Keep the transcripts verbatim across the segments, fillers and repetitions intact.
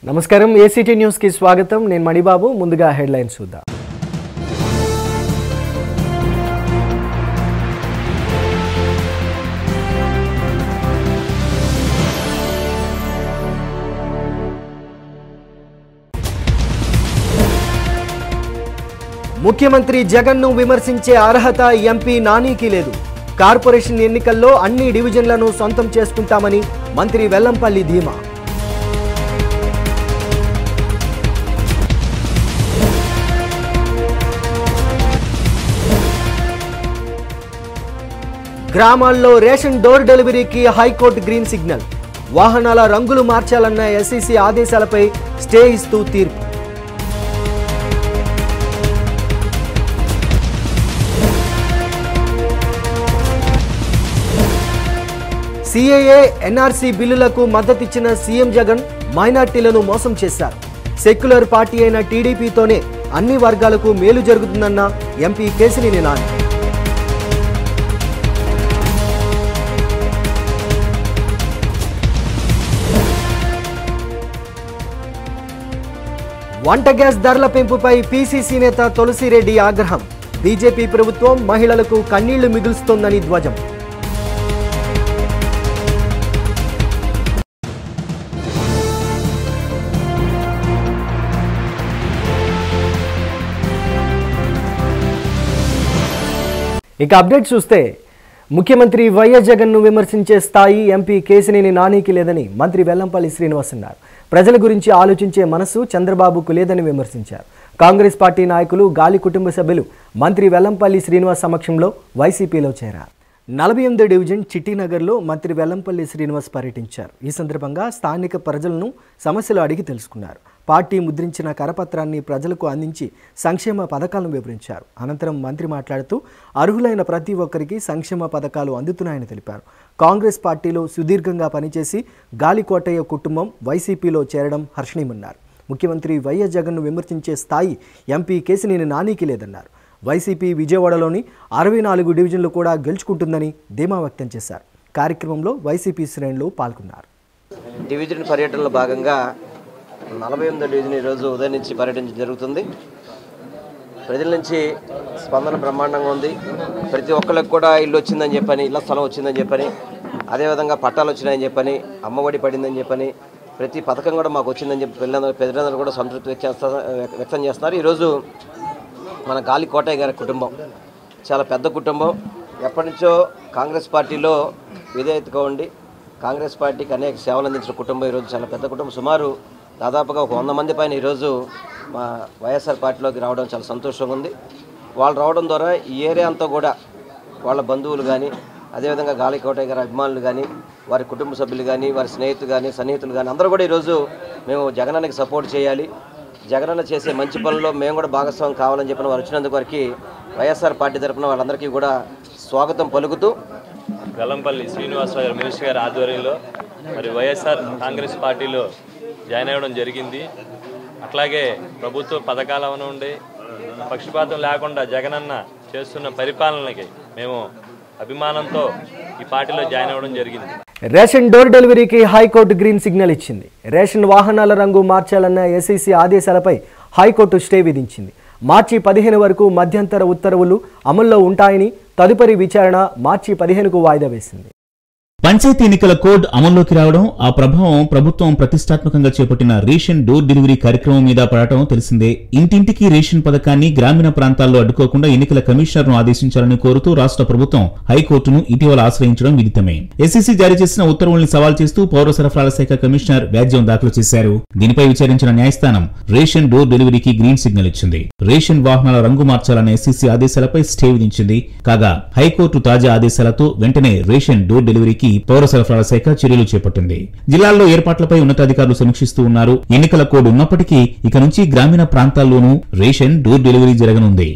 నమస్కారం ACT news కి స్వాగతం నేను మణిబాబు ముందుగా హెడ్లైన్స్ చూద్దాం ముఖ్యమంత్రి జగన్ ను విమర్శించే అర్హత ఎంపీ నానికి లేదు కార్పొరేషన్ ఎన్నికల్లో అన్ని డివిజన్లను సొంతం చేసుకుంటామని మంత్రి వెల్లంపల్లి ధీమా గ్రామాల్లో రేషన్ డోర్ డెలివరీకి హైకోర్టు గ్రీన్ సిగ్నల్ వాహనాల రంగులు మార్చాలన్న ఎస్ఈసీ ఆదేశాలపై స్టే ఇస్తూ తీర్పు సిఏఏ ఎన్ఆర్సీ బిల్లులకు మద్దతిచ్చిన సీఎం జగన్ మైనార్టీలను మోసం చేశారు సెక్యులర్ పార్టీ అయిన టీడీపీతోనే అన్ని వర్గాలకు మేలు జరుగుతుందన్న ఎంపీ కేశినేని నాని వంట గ్యాస్ ధరల పెంపుపై పీసీసీ నేత తులసిరెడ్డి ఆగ్రహం బీజేపీ ప్రభుత్వం మహిళలకు కన్నీళ్లు మిగులుస్తోందని ధ్వజం ఇక అప్డేట్ చూస్తే ముఖ్యమంత్రి వైఎస్ జగన్ ను విమర్శించే స్థాయి ఎంపీ కేశినేని నానికి లేదని మంత్రి వెల్లంపల్లి శ్రీనివాస్ అన్నారు ప్రజల గురించి ఆలోచించే మనసు చంద్రబాబుకు లేదని విమర్శించారు కాంగ్రెస్ పార్టీ నాయకులు గాలి కుటుంబ సభ్యులు మంత్రి వెల్లంపల్లి శ్రీనివాస్ సమక్షంలో వైసీపీలో చేరారు నలభై ఎనిమిదో డివిజన్ చిట్టినగర్లో మంత్రి వెల్లంపల్లి శ్రీనివాస్ పర్యటించారు ఈ సందర్భంగా స్థానిక ప్రజలను సమస్యలు అడిగి తెలుసుకున్నారు పార్టీ ముద్రించిన కరపత్రాన్ని ప్రజలకు అందించి సంక్షేమ పథకాలను వివరించారు అనంతరం మంత్రి మాట్లాడుతూ అర్హులైన ప్రతి ఒక్కరికి సంక్షేమ పథకాలు అందుతున్నాయని తెలిపారు కాంగ్రెస్ పార్టీలో సుదీర్ఘంగా పనిచేసి గాలికోటయ్య కుటుంబం వైసీపీలో చేరడం హర్షణీయమన్నారు ముఖ్యమంత్రి వైఎస్ జగన్ను విమర్శించే స్థాయి ఎంపీ కేశినేని నానికి లేదన్నారు వైసీపీ విజయవాడలోని అరవై నాలుగు డివిజన్లు కూడా గెలుచుకుంటుందని ధీమా వ్యక్తం చేశారు కార్యక్రమంలో వైసీపీ శ్రేణులు పాల్గొన్నారు డివిజన్ పర్యటనలో భాగంగా నలభై ఎనిమిదో డివిజన్ ఈరోజు ఉదయం నుంచి పర్యటించడం జరుగుతుంది ప్రజల నుంచి స్పందన బ్రహ్మాండంగా ఉంది ప్రతి ఒక్కరికి కూడా ఇల్లు వచ్చిందని చెప్పని ఇళ్ల స్థలం వచ్చిందని చెప్పని అదేవిధంగా పట్టాలు వచ్చినాయని చెప్పని అమ్మఒడి పడిందని చెప్పని ప్రతి పథకం కూడా మాకు వచ్చిందని చెప్పి పిల్లలందరూ ప్రజలందరూ కూడా సంతృప్తి వ్యక్తం చేస్తున్నారు ఈరోజు మన గాలి కోటయ్య గారి కుటుంబం చాలా పెద్ద కుటుంబం ఎప్పటి నుంచో కాంగ్రెస్ పార్టీలో విధేయతగా ఉండి కాంగ్రెస్ పార్టీకి అనేక సేవలు అందించిన కుటుంబం ఈరోజు చాలా పెద్ద కుటుంబం సుమారు దాదాపుగా ఒక వంద మంది పైన ఈరోజు మా వైఎస్ఆర్ పార్టీలోకి రావడం చాలా సంతోషంగా ఉంది వాళ్ళు రావడం ద్వారా ఈ ఏరియా అంతా కూడా వాళ్ళ బంధువులు కానీ అదేవిధంగా గాలి కోటయ్య గారి అభిమానులు కానీ వారి కుటుంబ సభ్యులు కానీ వారి స్నేహితులు కానీ సన్నిహితులు కానీ అందరూ కూడా ఈరోజు మేము జగనానికి సపోర్ట్ చేయాలి జగనన్న చేసే మంచి పనుల్లో మేము కూడా భాగస్వామ్యం కావాలని చెప్పిన వారు వచ్చినందుకు వారికి వైఎస్ఆర్ పార్టీ తరఫున వాళ్ళందరికీ కూడా స్వాగతం పలుకుతూ వెల్లంపల్లి శ్రీనివాసరావు గారు మినిస్టర్ గారి ఆధ్వర్యంలో మరి వైఎస్ఆర్ కాంగ్రెస్ పార్టీలో జాయిన్ అవ్వడం జరిగింది అట్లాగే ప్రభుత్వ పథకాలు ఉండి పక్షపాతం లేకుండా జగనన్న చేస్తున్న పరిపాలనకి మేము అభిమానంతో ఈ పార్టీలో జాయిన్ అవ్వడం జరిగింది రేషన్ డోర్ డెలివరీకి హైకోర్టు గ్రీన్ సిగ్నల్ ఇచ్చింది రేషన్ వాహనాల రంగు మార్చాలన్న ఎస్ఈసీ ఆదేశాలపై హైకోర్టు స్టే విధించింది మార్చి పదిహేను వరకు మధ్యంతర ఉత్తర్వులు అమల్లో ఉంటాయని తదుపరి విచారణ మార్చి పదిహేనుకు వాయిదా వేసింది పంచాయతీ ఎన్నికల కోడ్ అమల్లోకి రావడం ఆ ప్రభావం ప్రభుత్వం ప్రతిష్టాత్మకంగా చేపట్టిన రేషన్ డోర్ డెలివరీ కార్యక్రమం మీద పడటం తెలిసిందే ఇంటింటికి రేషన్ పథకాన్ని గ్రామీణ ప్రాంతాల్లో అడ్డుకోకుండా ఎన్నికల కమిషనర్ ను ఆదేశించాలని కోరుతూ రాష్ట్ర ప్రభుత్వం హైకోర్టును ఇటీవల ఆశ్రయించడం విదితమే ఎస్ఈసీ జారీ చేసిన ఉత్తర్వుల్ని సవాల్ చేస్తూ పౌర సరఫరాల శాఖ కమిషనర్ వ్యాజ్యం దాఖలు చేశారు దీనిపై విచారించిన న్యాయస్థానం రేషన్ డోర్ డెలివరీకి గ్రీన్ సిగ్నల్ ఇచ్చింది రేషన్ వాహనాల రంగు మార్చాలన్న ఎస్ఈసీ ఆదేశాలపై స్టే విధించింది కాగా హైకోర్టు తాజా ఆదేశాలతో వెంటనే రేషన్ డోర్ డెలివరీకి పౌర సరఫరాల శాఖ చర్యలు చేపట్టింది జిల్లాల్లో ఏర్పాట్లపై ఉన్నతాధికారులు సమీక్షిస్తూ ఉన్నారు ఎన్నికల కోడ్ ఉన్నప్పటికీ ఇక నుంచి గ్రామీణ ప్రాంతాల్లోనూ రేషన్ డోర్ డెలివరీ జరగనుంది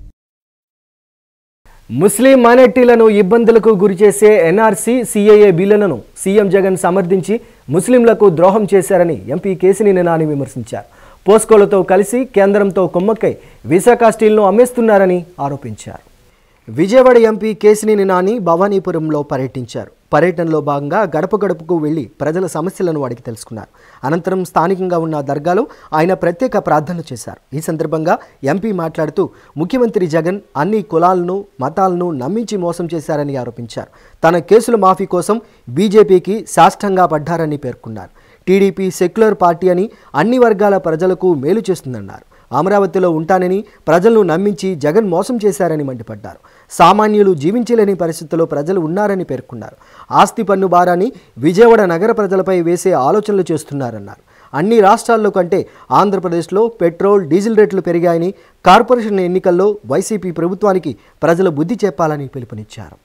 ముస్లిం మైనార్టీలను ఇబ్బందులకు గురిచేసే ఎన్ఆర్సీ సిఏఏ బిల్లులను సీఎం జగన్ సమర్థించి ముస్లింలకు ద్రోహం చేశారని ఎంపీ కేశినేని నాని విమర్శించారు పోస్కోలతో కలిసి కేంద్రంతో కుమ్మక్కై విశాఖ స్టీల్ను అమ్మేస్తున్నారని ఆరోపించారు విజయవాడ ఎంపీ కేశినేని నాని భవానీపురంలో పర్యటించారు పర్యటనలో భాగంగా గడప గడపకు వెళ్లి ప్రజల సమస్యలను అడిగి తెలుసుకున్నారు. అనంతరం స్థానికంగా ఉన్న దర్గాలో ఆయన ప్రత్యేక ప్రార్థనలు చేశారు. ఈ సందర్భంగా ఎంపీ మాట్లాడుతూ ముఖ్యమంత్రి జగన్ అన్ని కులాలను మతాలను నమ్మించి మోసం చేశారని ఆరోపించారు. తన కేసుల మాఫీ కోసం బీజేపీకి సాష్టంగా పడ్డారని పేర్కొన్నారు. టీడీపీ సెక్యులర్ పార్టీ అని అన్ని వర్గాల ప్రజలకు మేలు చేస్తుందన్నారు. అమరావతిలో ఉంటానని ప్రజలను నమ్మించి జగన్ మోసం చేశారని మండిపడ్డారు. సామాన్యులు జీవించలేని పరిస్థితుల్లో ప్రజలు ఉన్నారని పేర్కొన్నారు. ఆస్తి పన్ను భారాన్ని విజయవాడ నగర ప్రజలపై వేసే ఆలోచనలు చేస్తున్నారన్నారు. అన్ని రాష్ట్రాల్లో కంటే ఆంధ్రప్రదేశ్లో పెట్రోల్ డీజిల్ రేట్లు పెరిగాయని, కార్పొరేషన్ ఎన్నికల్లో వైసీపీ ప్రభుత్వానికి ప్రజలు బుద్ధి చెప్పాలని పిలుపునిచ్చారు.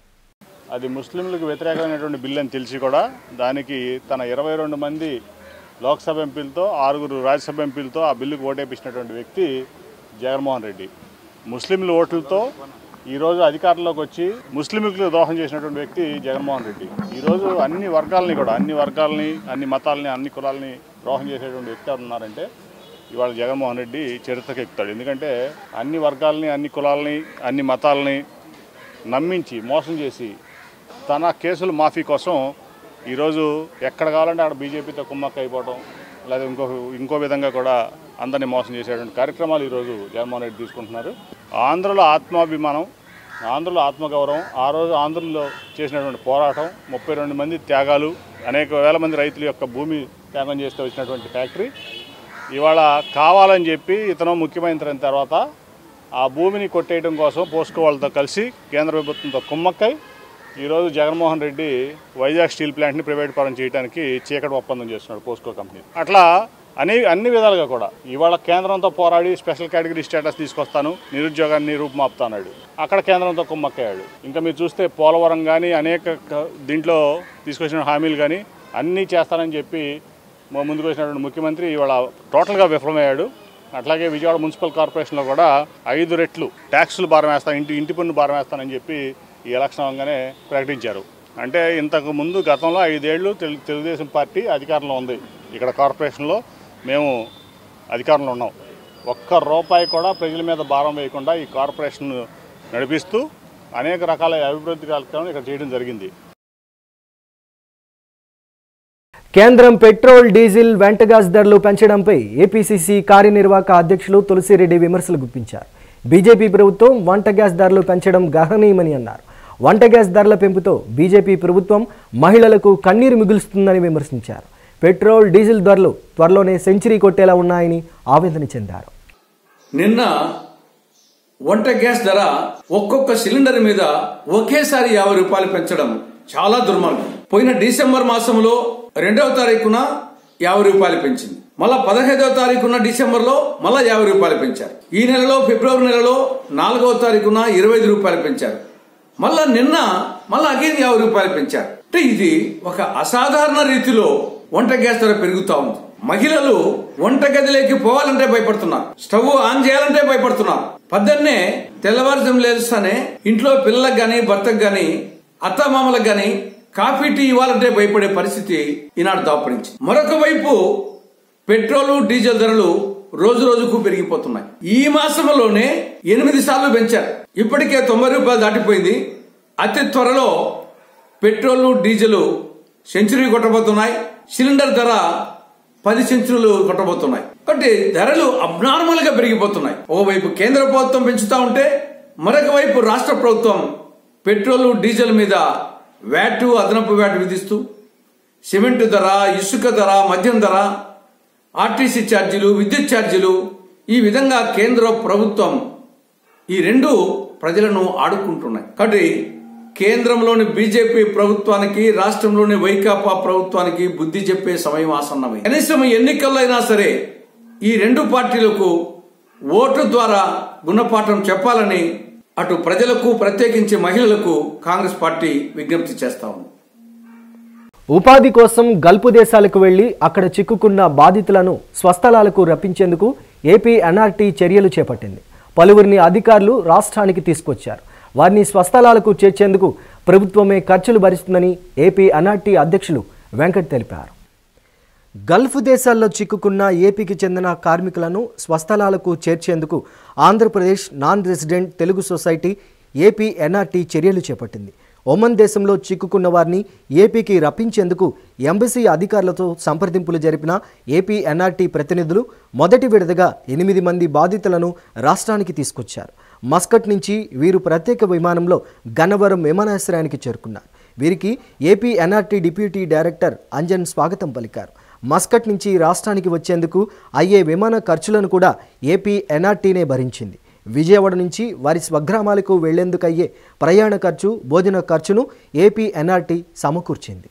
అది ముస్లింలకు వ్యతిరేకమైనటువంటి బిల్లు అని తెలిసి కూడా దానికి తన ఇరవై రెండు మంది లోక్సభ ఎంపీలతో ఆరుగురు రాజ్యసభ ఎంపీలతో ఆ బిల్లుకు ఓటేపించినటువంటి వ్యక్తి జగన్మోహన్ రెడ్డి. ముస్లింల ఓట్లతో ఈరోజు అధికారంలోకి వచ్చి ముస్లింలకు దోహం చేసినటువంటి వ్యక్తి జగన్మోహన్ రెడ్డి. ఈరోజు అన్ని వర్గాలని కూడా అన్ని వర్గాలని అన్ని మతాలని అన్ని కులాలని ద్రోహం చేసేటువంటి వ్యక్తి ఎవరు ఉన్నారంటే ఇవాళ జగన్మోహన్ రెడ్డి చరిత్రకు ఎక్కుతాడు. ఎందుకంటే అన్ని వర్గాలని అన్ని కులాలని అన్ని మతాలని నమ్మించి మోసం చేసి తన కేసుల మాఫీ కోసం ఈరోజు ఎక్కడ కావాలంటే అక్కడ బీజేపీతో కుమ్మక్క అయిపోవడం లేదా ఇంకో ఇంకో విధంగా కూడా అందరినీ మోసం చేసేటువంటి కార్యక్రమాలు ఈరోజు జగన్మోహన్ రెడ్డి తీసుకుంటున్నారు. ఆంధ్రలో ఆత్మాభిమానం, ఆంధ్రలో ఆత్మగౌరవం, ఆ రోజు ఆంధ్రలో చేసినటువంటి పోరాటం, ముప్పై రెండు మంది త్యాగాలు, అనేక వేల మంది రైతుల యొక్క భూమి త్యాగం చేస్తే వచ్చినటువంటి ఫ్యాక్టరీ ఇవాళ కావాలని చెప్పి ఇతను ముఖ్యమంత్రి అయిన తర్వాత ఆ భూమిని కొట్టేయడం కోసం పోస్కో వాళ్ళతో కలిసి కేంద్ర ప్రభుత్వంతో కుమ్మక్కై ఈరోజు జగన్మోహన్ రెడ్డి వైజాగ్ స్టీల్ ప్లాంట్ని ప్రైవేట్ పరం చేయడానికి చీకటి ఒప్పందం చేస్తున్నాడు పోస్కో కంపెనీ. అట్లా అనే అన్ని విధాలుగా కూడా ఇవాళ కేంద్రంతో పోరాడి స్పెషల్ కేటగిరీ స్టేటస్ తీసుకొస్తాను, నిరుద్యోగాన్ని రూపుమాపుతాడు, అక్కడ కేంద్రంతో కుమ్మక్కయ్యాడు. ఇంకా మీరు చూస్తే పోలవరం కానీ అనేక దీంట్లో తీసుకొచ్చిన హామీలు కానీ అన్నీ చేస్తానని చెప్పి ముందుకు వచ్చినటువంటి ముఖ్యమంత్రి ఇవాళ టోటల్గా విఫలమయ్యాడు. అట్లాగే విజయవాడ మున్సిపల్ కార్పొరేషన్లో కూడా ఐదు రెట్లు ట్యాక్సులు భారం వేస్తాను, ఇంటి ఇంటి పన్ను భారం వేస్తానని చెప్పి ఈ ఎలక్షన్ అవగానే ప్రకటించారు. అంటే ఇంతకు ముందు గతంలో ఐదేళ్లు తెలు తెలుగుదేశం పార్టీ అధికారంలో ఉంది. ఇక్కడ కార్పొరేషన్లో మేము అధికారంలో ఉన్నాం. ఒక్క రూపాయి కూడా ప్రజల మీద భారం వేయకుండా ఈ కార్పొరేషన్ నడిపిస్తూ అనేక రకాల అభివృద్ధి కార్యక్రమాలు ఇక్కడ చేయడం జరిగింది. కేంద్రం పెట్రోల్ డీజిల్ వెంట గ్యాస్ ధరలు పెంచడంపై ఏపీసీసీ కార్యనిర్వాహక అధ్యక్షులు తులసిరెడ్డి విమర్శలు గుప్పించారు. బీజేపీ ప్రభుత్వం వంట గ్యాస్ ధరలు పెంచడం గహనీయమని అన్నారు. వంట గ్యాస్ ధరల పెంపుతో బీజేపీ ప్రభుత్వం మహిళలకు కన్నీరు మిగులుస్తుందని విమర్శించారు. పెట్రోల్ డీజిల్ ధరలు త్వరలోనే సెంచరీ కొట్టేలా ఉన్నాయని ఆవేదన చెందారు. నిన్న వంట గ్యాస్ ధర ఒక్కొక్క సిలిండర్ మీద ఒకేసారి యాభై రూపాయలు పెంచడం చాలా దుర్మార్గం. పోయిన డిసెంబర్ మాసంలో రెండవ తారీఖున యాభై రూపాయలు పెంచింది. మళ్ళా పదహైదవ తారీఖున డిసెంబర్ లో మళ్ళా యాభై రూపాయలు పెంచారు. ఈ నెలలో ఫిబ్రవరి నెలలో నాలుగవ తారీఖున ఇరవై ఐదు రూపాయలు పెంచారు. మళ్ళా నిన్న మళ్ళా అగైన్ యాభై రూపాయలు పెంచారు. అంటే ఇది ఒక అసాధారణ రీతిలో వంట గ్యాస్ ధర పెరుగుతా ఉంది. మహిళలు వంట గదిలోకి పోవాలంటే భయపడుతున్నారు, స్టవ్ ఆన్ చేయాలంటే భయపడుతున్నారు. పద్దన్నే తెల్లవారుజాము లేస్తానే ఇంట్లో పిల్లలకు గాని భర్తకు గాని అత్తమామలకు గాని కాఫీ టీ ఇవ్వాలంటే భయపడే పరిస్థితి ఈనాడు దాపరించింది. మరొక వైపు పెట్రోలు డీజిల్ ధరలు రోజు రోజుకు పెరిగిపోతున్నాయి. ఈ మాసంలోనే ఎనిమిది సార్లు పెంచారు. ఇప్పటికే తొంభై రూపాయలు దాటిపోయింది. అతి త్వరలో పెట్రోల్ డీజిల్ సెంచరీ కొట్టబోతున్నాయి. సిలిండర్ ధర పది సెంచరీలు కొట్టబోతున్నాయి. కాబట్టి ధరలు అబ్నార్మల్ గా పెరిగిపోతున్నాయి. ఓవైపు కేంద్ర ప్రభుత్వం పెంచుతా ఉంటే మరొక వైపు రాష్ట్ర ప్రభుత్వం పెట్రోల్ డీజిల్ మీద వ్యాటు అదనపు వ్యాటు విధిస్తూ సిమెంట్ ధర, ఇసుక ధర, మద్యం ధర, ఆర్టీసీ ఛార్జీలు, విద్యుత్ ఛార్జీలు, ఈ విధంగా కేంద్ర ప్రభుత్వం ఈ రెండు ప్రజలను ఆడుకుంటున్నాయి. కాబట్టి కేంద్రంలోని బీజేపీ ప్రభుత్వానికి రాష్ట్రంలోని వైకాపా ప్రభుత్వానికి బుద్ధి చెప్పే సమయం ఆసన్నమై కనీసం ఎన్నికల్లో అయినా సరే ఈ రెండు పార్టీలకు ఓటు ద్వారా గుణపాఠం చెప్పాలని అటు ప్రజలకు ప్రత్యేకించి మహిళలకు కాంగ్రెస్ పార్టీ విజ్ఞప్తి చేస్తా ఉంది. ఉపాధి కోసం గల్ఫ్ దేశాలకు వెళ్లి అక్కడ చిక్కుకున్న బాధితులను స్వస్థలాలకు రప్పించేందుకు ఏపీ ఎన్ఆర్టీ చర్యలు చేపట్టింది. పలువురిని అధికారులు రాష్ట్రానికి తీసుకొచ్చారు. వారిని స్వస్థలాలకు చేర్చేందుకు ప్రభుత్వమే ఖర్చులు భరిస్తుందని ఏపీ ఎన్ఆర్టీ అధ్యక్షులు వెంకట్ తెలిపారు. గల్ఫ్ దేశాల్లో చిక్కుకున్న ఏపీకి చెందిన కార్మికులను స్వస్థలాలకు చేర్చేందుకు Andhra Pradesh non resident Telugu society AP NRT చర్యలు చేపట్టింది. ఒమన్ దేశంలో చిక్కుకున్న వారిని ఏపీకి రప్పించేందుకు ఎంబసీ అధికారులతో సంప్రదింపులు జరిపిన ఏపీ ఎన్ఆర్టీ ప్రతినిధులు మొదటి విడతగా ఎనిమిది మంది బాధితులను రాష్ట్రానికి తీసుకొచ్చారు. మస్కట్ నుంచి వీరు ప్రత్యేక విమానంలో గన్నవరం విమానాశ్రయానికి చేరుకున్నారు. వీరికి AP NRT deputy director Anjan స్వాగతం పలికారు. మస్కట్ నుంచి రాష్ట్రానికి వచ్చేందుకు అయ్యే విమాన ఖర్చులను కూడా ఏపీ ఎన్ఆర్టీనే భరించింది. విజయవాడ నుంచి వారి స్వగ్రామాలకు వెళ్లేందుకు అయ్యే ప్రయాణ ఖర్చు, భోజన ఖర్చును ఏపీ ఎన్ఆర్టీ సమకూర్చింది.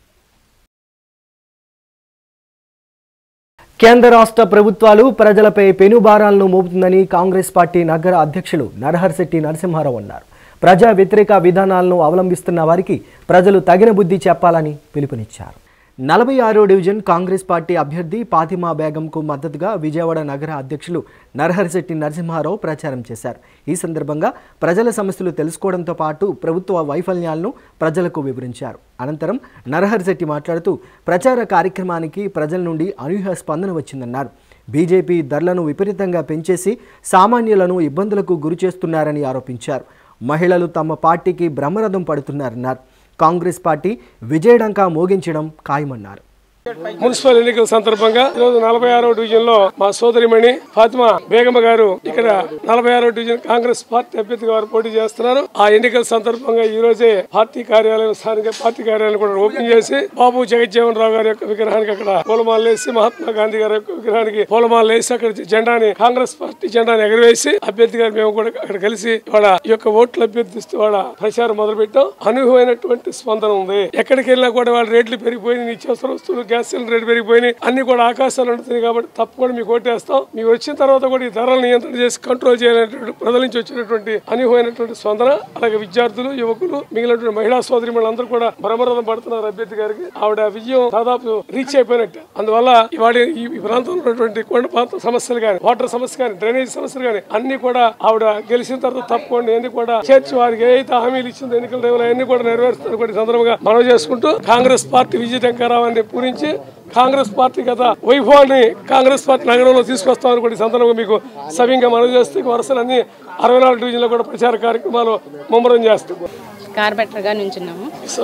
కేంద్ర రాష్ట్ర ప్రభుత్వాలు ప్రజలపై పెనుభారాలను మోపుతుందని కాంగ్రెస్ పార్టీ నగర అధ్యక్షులు నరహర్శెట్టి నరసింహారావు అన్నారు. ప్రజా వ్యతిరేక విధానాలను అవలంబిస్తున్న వారికి ప్రజలు తగిన బుద్ధి చెప్పాలని పిలుపునిచ్చారు. నలభై ఆరో డివిజన్ కాంగ్రెస్ పార్టీ అభ్యర్థి ఫాతిమా బేగంకు మద్దతుగా విజయవాడ నగర అధ్యక్షులు నరహర్శెట్టి నరసింహారావు ప్రచారం చేశారు. ఈ సందర్భంగా ప్రజల సమస్యలు తెలుసుకోవడంతో పాటు ప్రభుత్వ వైఫల్యాలను ప్రజలకు వివరించారు. అనంతరం నరహర్శెట్టి మాట్లాడుతూ ప్రచార కార్యక్రమానికి ప్రజల నుండి అనూహ్య స్పందన వచ్చిందన్నారు. బీజేపీ ధరలను విపరీతంగా పెంచేసి సామాన్యులను ఇబ్బందులకు గురి చేస్తున్నారని ఆరోపించారు. మహిళలు తమ పార్టీకి బ్రహ్మరథం పడుతున్నారన్నారు. కాంగ్రెస్ పార్టీ విజయడంకా మోగించడం ఖాయమన్నారు. మున్సిపల్ ఎన్నికల సందర్భంగా ఈరోజు నలభై ఆరో డివిజన్ లో మా సోదరిమణి ఫాతిమా బేగమ్మ గారు ఇక్కడ నలభై ఆరో డివిజన్ కాంగ్రెస్ పార్టీ అభ్యర్థిగా వారు పోటీ చేస్తున్నారు. ఆ ఎన్నికల సందర్భంగా ఈ రోజే పార్టీ కార్యాలయం స్థానిక పార్టీ కార్యాలయం కూడా ఓపెన్ చేసి బాబు జగజ్జీవన్ రావు గారి యొక్క విగ్రహానికి అక్కడ పూలమాల వేసి, మహాత్మా గాంధీ గారి యొక్క విగ్రహానికి పూలమాల వేసి అక్కడ జెండాని కాంగ్రెస్ పార్టీ జెండాని ఎగరవేసి అభ్యర్థి గారు మేము కూడా అక్కడ కలిసి వాళ్ళ ఈ యొక్క ఓట్లు అభ్యర్థిస్తూ వాళ్ళ ప్రచారం మొదలు పెట్టాం. అనూహ్యమైనటువంటి స్పందన ఉంది. ఎక్కడికి వెళ్ళినా కూడా వాళ్ళ రేట్లు పెరిగిపోయి నిత్యావసర వస్తువులు గ్యాస్ సిలిండర్ రేటు పెరిగిపోయినాయి, అన్ని కూడా ఆకాశాలు ఉంటుంది. కాబట్టి తప్పకుండా మీకు ఓటేస్తాం. మీరు వచ్చిన తర్వాత కూడా ఈ ధరలు నియంత్రణ చేసి కంట్రోల్ చేయాలనేటువంటి ప్రజల నుంచి వచ్చినటువంటి అనూహ్యమైనటువంటి స్పందన, అలాగే విద్యార్థులు, యువకులు, మిగిలినటువంటి మహిళా సోదరి అందరూ కూడా బ్రహ్మరథం పడుతున్నారు అభ్యర్థి గారికి. ఆవిడ విజయం దాదాపు రీచ్ అయిపోయినట్టు. అందువల్ల ఇవాళ ఈ ప్రాంతంలో ఉన్నటువంటి కొండ ప్రాంత సమస్యలు కానీ, వాటర్ సమస్య కానీ, డ్రైనేజ్ సమస్యలు కానీ అన్ని కూడా ఆవిడ గెలిచిన తర్వాత తప్పకుండా ఎన్ని కూడా చేర్చి వారికి ఏదైతే హామీలు ఇచ్చిందో ఎన్నికల టైంలో అన్ని కూడా నెరవేరుస్తారు కూడా సందర్భంగా మనవి చేసుకుంటూ కాంగ్రెస్ పార్టీ విజయ టంకారావాన్ని పూరించి కాంగ్రెస్ పార్టీ గత వైభవాన్ని కాంగ్రెస్ పార్టీ నగరంలో తీసుకొస్తామని కూడా ఈ సందర్భంగా మీకు సవ్యంగా మనవి చేస్తే వరుసలన్నీ అరవై నాలుగు డివిజన్లో కూడా ప్రచార కార్యక్రమాలు ముమ్మరం చేస్తాం. కార్పొరేటర్గా నుంచున్నాము.